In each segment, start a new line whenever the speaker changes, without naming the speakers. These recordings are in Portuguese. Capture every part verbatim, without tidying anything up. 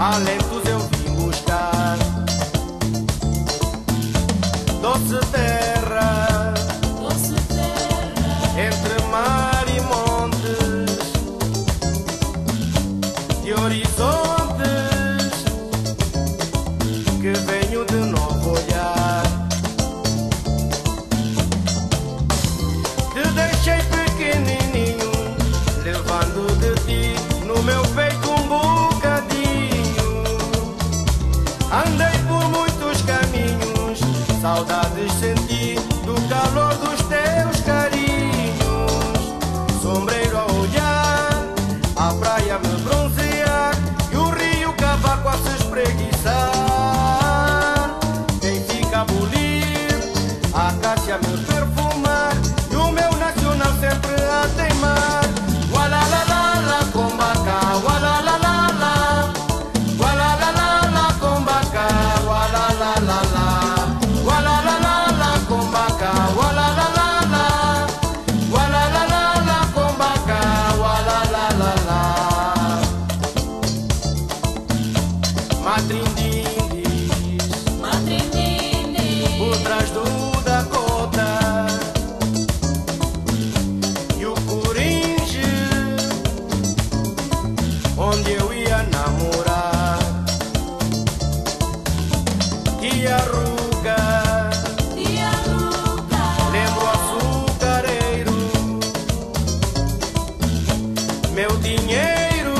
alentos eu vim buscar. Doce terra,
doce terra,
entre mar e montes, de horizontes, que venho de novo olhar. Te deixei pequenininho, levando de ti no meu peito um bocadinho. Andei por muitos caminhos, saudades senti do calor dos teus carinhos. Sombreiro a olhar, a praia me bronzear e o rio cavaco a se espreguiçar. Quem fica a bulir, a acácia me perfumar e o meu nacional sempre a teimar. Gualalalala, combaca, gualalalala, gualalalala, combaca, gualalalala, gualalalala, combaca, gualalalala, gualalalala, combaca, gualalalala. Matrindindes,
matrindindes,
por trás do Dakota, e o Coringe, onde eu ia namorar. Tia Ruga,
tia Ruga,
lembro açucareiro, meu dinheiro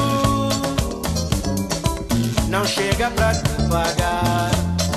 não chega pra te pagar.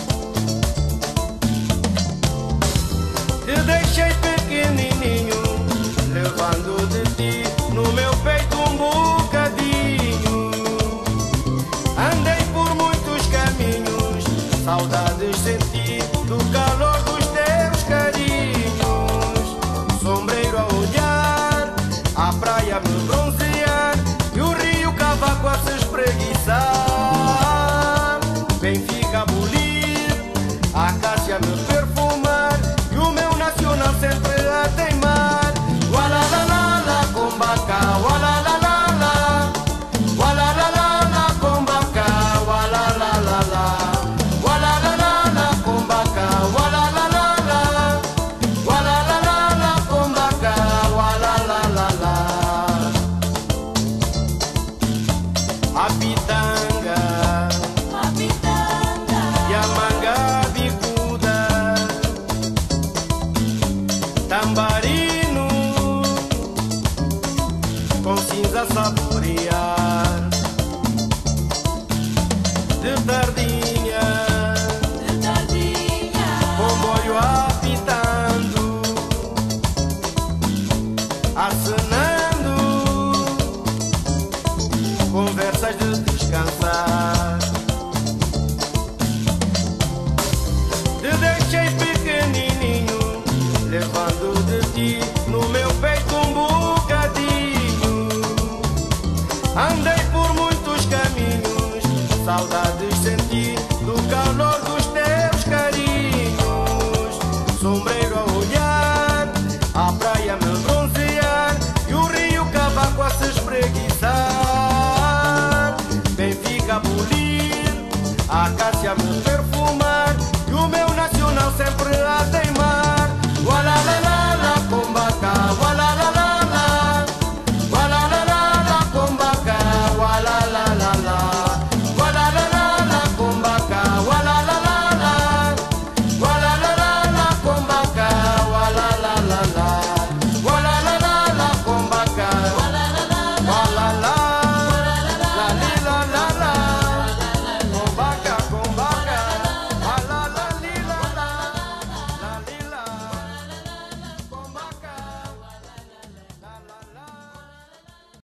Te deixei pequenininho, levando de ti no meu peito um bocadinho. Andei por muitos caminhos, saudades senti do calor dos teus carinhos. Sombreiro a olhar, a praia me bronzear e o rio cavaco a se espreguiçar. Benfica a bulir, a acácia me perfumar e o meu nacional sempre a teimar. Gualalalala, combaca, gualalalala, gualalalala, combaca, gualalalala, gualalalala, combaca, gualalalala, gualalalala, combaca, gualalalala. A pitanga
a pitanga,
e a manga bicuda, tambarino com cinza a saborear. De tardinha,
de tardinha,
comboio apitando, acenando, conversas de descansar. Te deixei pequenininho, levando de ti no meu peito um bocadinho. Andei por muitos caminhos, saudades sem